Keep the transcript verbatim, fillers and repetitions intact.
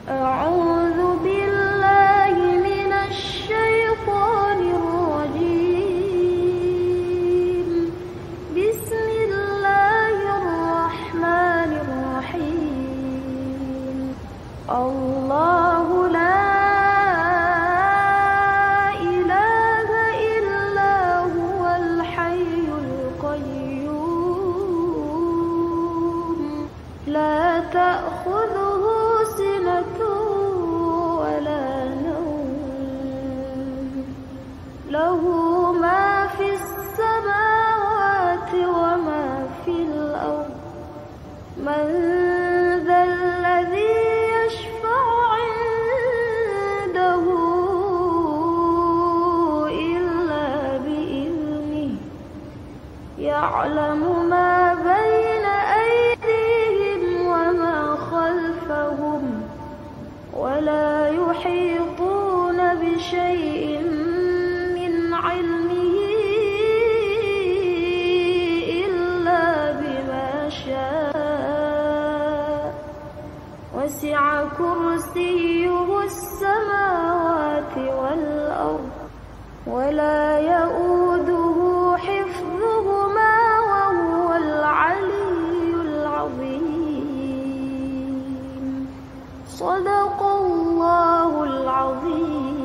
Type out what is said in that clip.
أعوذ بالله من الشيطان الرجيم. بسم الله الرحمن الرحيم. الله لا إله إلا هو الحي القيوم لا تأخذه سنة ولا نوم له ما في السماوات وما في الأرض من ذا الذي يشفع عنده إلا بإذنه يعلم ما بين أيديهم وما خلفهم ولا يحيطون بشيء من علمه إلا بما شاء وسع كرسيه السماوات والأرض ولا يؤوده حفظهما وهو العلي العظيم. صدق الله العظيم.